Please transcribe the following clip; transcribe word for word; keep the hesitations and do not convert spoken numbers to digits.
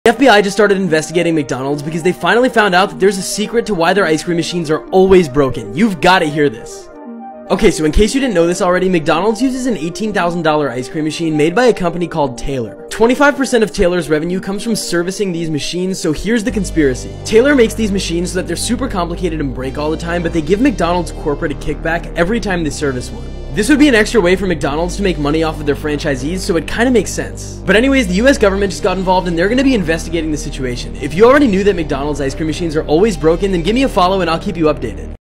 The F B I just started investigating McDonald's because they finally found out that there's a secret to why their ice cream machines are always broken. You've got to hear this. Okay, so in case you didn't know this already, McDonald's uses an eighteen thousand dollar ice cream machine made by a company called Taylor. twenty-five percent of Taylor's revenue comes from servicing these machines, so here's the conspiracy. Taylor makes these machines so that they're super complicated and break all the time, but they give McDonald's corporate a kickback every time they service one. This would be an extra way for McDonald's to make money off of their franchisees, so it kinda makes sense. But anyways, the U S government just got involved and they're gonna be investigating the situation. If you already knew that McDonald's ice cream machines are always broken, then give me a follow and I'll keep you updated.